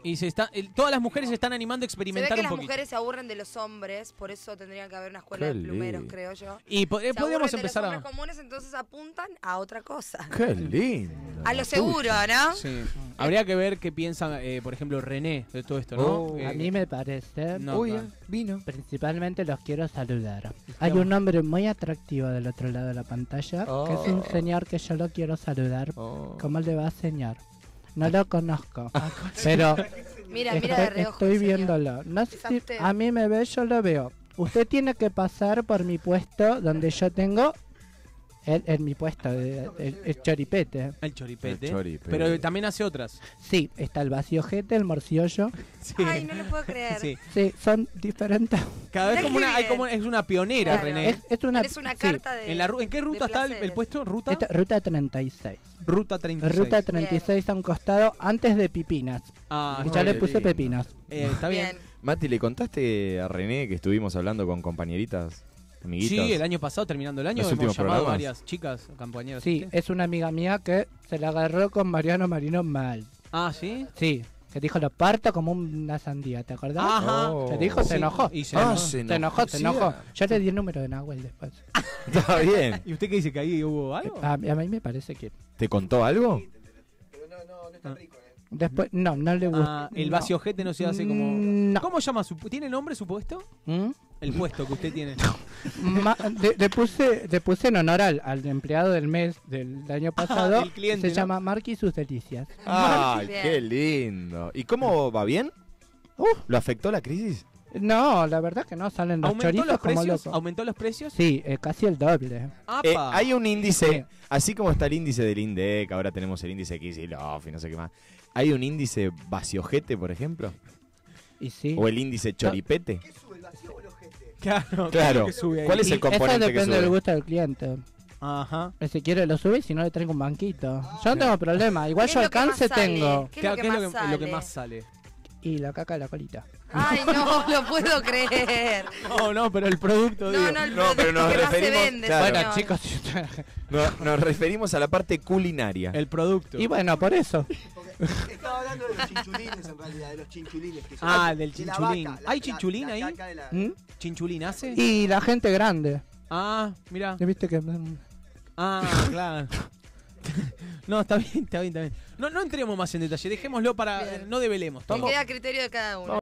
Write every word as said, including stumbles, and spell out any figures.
Y se está, el, todas las mujeres se están animando a experimentar se ve que un las poquito. mujeres se aburren de los hombres, por eso tendría que haber una escuela Qué de plumeros, lindo. creo yo. Y po- eh, Se podríamos aburren empezar de a... los hombres comunes, entonces apuntan a otra cosa. Qué lindo. A lo seguro, ¿no? Sí. Habría que ver qué piensa, eh, por ejemplo, René de todo esto, ¿no? Oh. Eh, A mí me parece, no, Uy, claro. vino. principalmente los quiero saludar. Hay un hombre muy atractivo del otro lado de la pantalla, Oh. que es un señor que yo lo quiero saludar. Oh. ¿Cómo le va, señor? No lo conozco, pero Mira, mira de estoy, reojo. estoy señor. viéndolo. No sé Es a si usted. a mí me ve, yo lo veo. Usted tiene que pasar por mi puesto donde yo tengo, en, en mi puesto, de- el, el choripete. El choripete. El choripete. Pero también hace otras. Sí, está el vaciojete, el morciollo. Sí. Ay, no lo puedo creer. Sí. Sí, son diferentes. Cada vez Mirá como qué una, hay bien. como, es una pionera, Claro. René. Es, es una, Es una sí, carta de. ¿En, la, ru- ¿En qué ruta de está el, el placeres. puesto? ¿Ruta? esta- ruta treinta y seis. Ruta treinta y seis. Ruta treinta y seis a un costado antes de Pipinas. Ah, Y no, ya qué le puse lindo. pepinos. eh, está bien. Bien. Mati, ¿le contaste a René que estuvimos hablando con compañeritas, amiguitas? Sí, el año pasado, terminando el año, Los hemos últimos llamado a programas. varias chicas, compañeras. Sí, es una amiga mía que se la agarró con Mariano Marino mal. Ah, ¿sí? Sí, que dijo lo parto como una sandía, ¿te acordás? Ajá. Oh. ¿Te dijo? Se Sí, enojó. y se Ah, enojó. se Se enojó, se sí, enojó. ah. Yo le di el número de Nahuel después. Está bien. ¿Y usted qué dice? ¿Que ahí hubo algo? A, a mí me parece que... ¿Te contó algo? Después, no, no le gusta. Ah, el vaciojete no se hace como... Mm, no. ¿Cómo llama su... ¿Tiene nombre su puesto? ¿Mm? El puesto que usted tiene. Ma- le, le puse, le puse en honor al, al empleado del mes del año pasado. del cliente, se ¿no? llama Marky y sus delicias. ¡Ay, Bien. qué lindo! ¿Y cómo va bien? Uf. ¿Lo afectó la crisis? No, la verdad que no, salen los ¿Aumentó chorizos los como precios? locos. ¿Aumentó los precios? Sí, eh, casi el doble. ¡Apa! Eh, hay un índice, Sí. así como está el índice del INDEC, ahora tenemos el índice Kicillof y no sé qué más. ¿Hay un índice vaciojete, por ejemplo? Y sí. ¿O el índice choripete? Claro, Claro. que sube ahí. ¿Cuál es Y el componente eso que depende sube? del gusto del cliente. Ajá. Si quiere lo sube y si no le traigo un banquito. Yo no tengo problema. Igual ¿Qué yo es lo que alcance más sale? tengo. ¿Qué es lo que más lo sale? que más sale? Y la caca de la colita. Ay, no lo puedo creer. No, no, pero el producto, digo. No, no, el No, pero nos que más se referimos- vende, claro. Bueno, señor. chicos. No, nos referimos a la parte culinaria. El producto. Y bueno, por eso. Estaba hablando de los chinchulines en realidad, de los chinchulines. Que son Ah, del de la chinchulín. vaca, la- ¿Hay la- chinchulín la ahí? caca de la- ¿Mm? ¿Chinchulín hace? Y la gente grande. Ah, mira. ¿Ya viste que.? mm, Ah, claro. No, está bien, está bien, está bien. No, no entremos más en detalle, dejémoslo para... Bien. No develemos. Que Estamos- queda a criterio de cada uno.